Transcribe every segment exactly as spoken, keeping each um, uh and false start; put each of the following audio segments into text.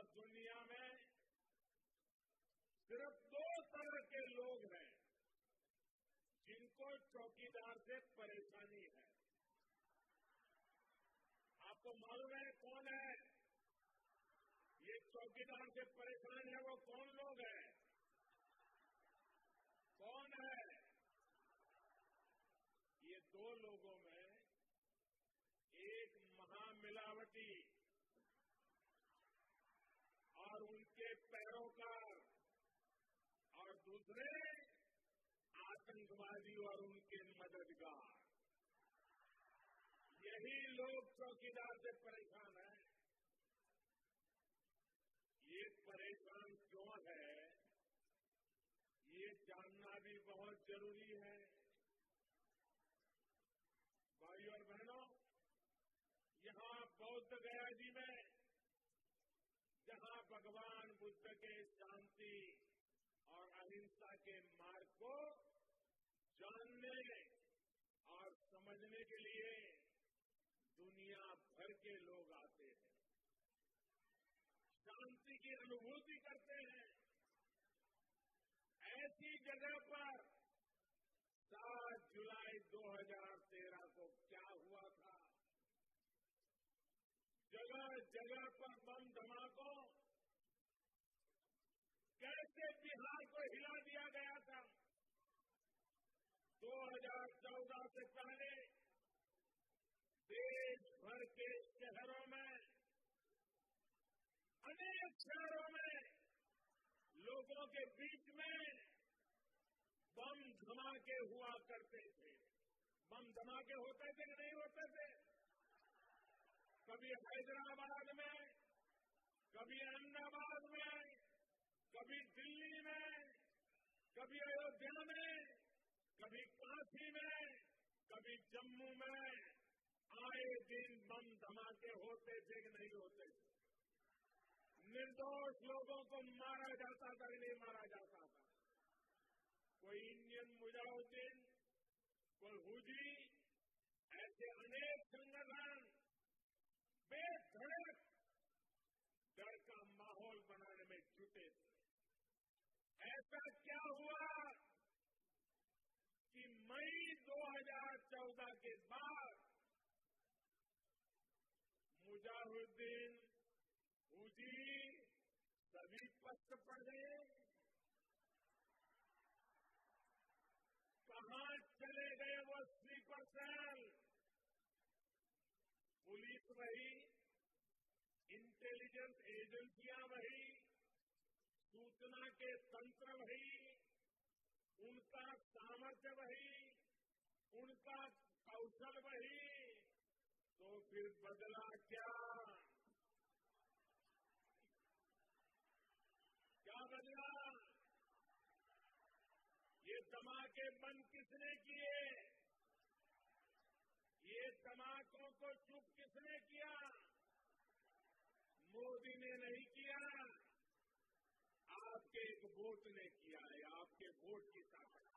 दुनिया में सिर्फ दो तरह के लोग हैं जिनको चौकीदार से परेशानी है। आपको मालूम है कौन है? ये चौकीदार से परेशान है वो कौन लोग हैं? कौन है? ये दो लोगों में एक महामिलावटी और उनके पैरोकार और दूसरे आतंकवादी और उनके मददगार। यही लोग चौकीदार से परेशान हैं। ये परेशान क्यों है, ये जानना भी बहुत जरूरी है। भाइयों और बहनों, यहां बौद्ध गया जी में जहां भगवान बुद्ध के शांति और अहिंसा के मार्ग को जानने और समझने के लिए दुनिया भर के लोग आते हैं, शांति की अनुभूति करते हैं। ऐसी जगह पर सात जुलाई दो हजार तेरह को क्या हुआ था? जगह जगह पर बम धमाकों, कैसे बिहार को हिला दिया गया था। दो हजार चौदह से पहले देश भर के शहरों में, अनेक शहरों में लोगों के बीच में बम धमाके हुआ करते थे। बम धमाके होते थे कि नहीं होते थे? कभी हैदराबाद में, कभी अहमदाबाद में, कभी दिल्ली में, कभी अयोध्या में, कभी काशी में, कभी जम्मू में आए दिन बम धमाके होते थे कि नहीं होते थे? निर्दोष लोगों को मारा जाता था कि नहीं मारा जाता था? कोई इंडियन मुजाहिदीन, कोई हुजी, ऐसे अनेक संगठन बेधड़क डर का माहौल बनाने में जुटे थे। ऐसा क्या हुआ कि मई दो हजार चौदह के बाद मुजाहिदीन, हुजी सभी पस्त पड़ गए? कहां चले गए वो स्लीपर सेल? पुलिस वही, इंटेलिजेंस एजेंसियां वही, सूचना के तंत्र वही, उनका सामर्थ्य वही, उनका कौशल वही, तो फिर बदला क्या? क्या बदला? ये धमाके बंद किसने किए? ये धमाकों को चुप किसने किया? मोदी ने नहीं किया, आपके एक वोट ने किया है, आपके वोट की ताकत।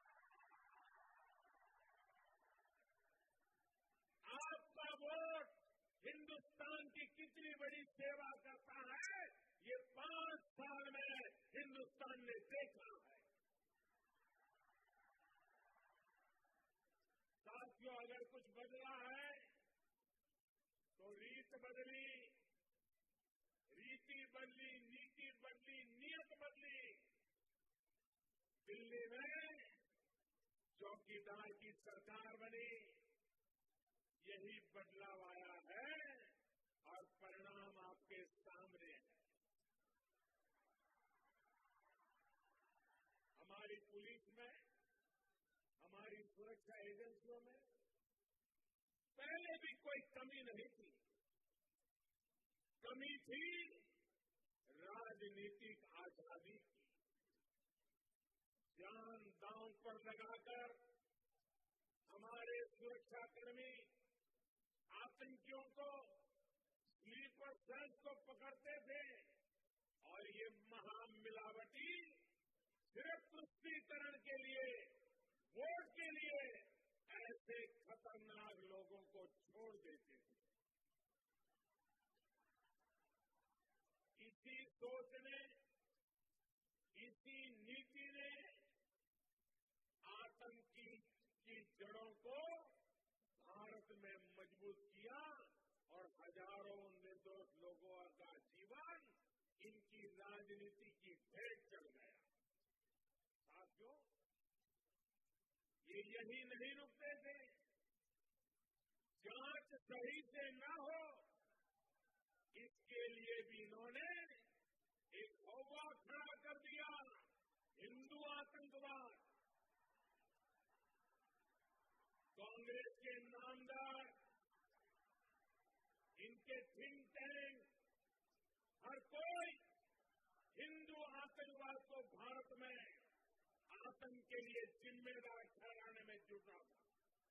आपका वोट हिंदुस्तान की कितनी बड़ी सेवा करता है, ये पांच साल में हिंदुस्तान ने देखा है। साथियों, अगर कुछ बदला है तो रीत बदली, रीति बदली, नीति बदली, नियत बदली। दिल्ली में चौकीदार की सरकार बनी, यही बदलाव आया है और परिणाम आपके सामने है। हमारी पुलिस में, हमारी सुरक्षा एजेंसियों में पहले भी कोई कमी नहीं थी। कमी थी राजनीतिक आजादी की। जान दांव पर लगाकर हमारे सुरक्षाकर्मी आतंकियों को, स्लीपर सेल्स को पकड़ते थे और ये महामिलावटी सिर्फ तुष्टीकरण के लिए, वोट के लिए ऐसे खतरनाक लोगों को छोड़ देते थे। इस इसी सोच ने, इसी नीति ने आतंकी की जड़ों को भारत में मजबूत किया और हजारों निर्दोष लोगों का जीवन इनकी राजनीति की भेंट चढ़ गया। साथियों, ये यही नहीं रुकते थे। जांच सही से न हो, इसके लिए भी इन्होंने एक हौवा खड़ा कर दिया, हिंदू आतंकवाद। कांग्रेस के नामदार, इनके थिंक टैंक, हर कोई हिंदू आतंकवाद को भारत में आतंक के लिए जिम्मेदार ठहराने में जुटा था।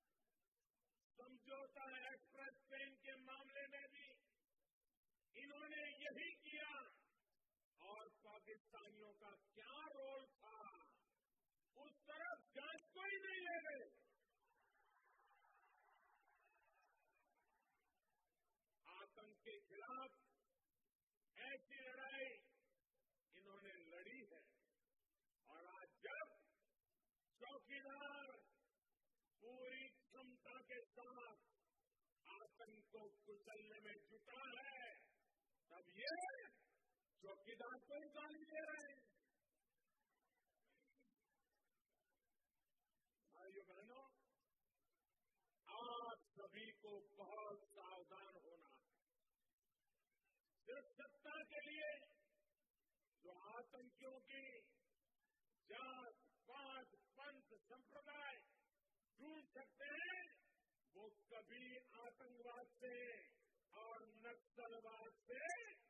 समझौता एक्सप्रेस ट्रेन के मामले में भी इन्होंने यही किया। और पाकिस्तानियों का क्या रोल था, उस तरफ जांच कोई नहीं ले गए। आतंक के खिलाफ ऐसी लड़ाई इन्होंने लड़ी है। और आज जब चौकीदार पूरी क्षमता के साथ आतंक को कुचलने में जुटा है, तब ये चौकीदार को ही गाली दे रहे हैं। भाइयों बहनों, आप सभी को बहुत सावधान होना है। सिर्फ सत्ता के लिए जो आतंकियों की जात, पात, पंथ, संप्रदाय ढूंढ सकते हैं, वो कभी आतंकवाद से और नक्सलवाद से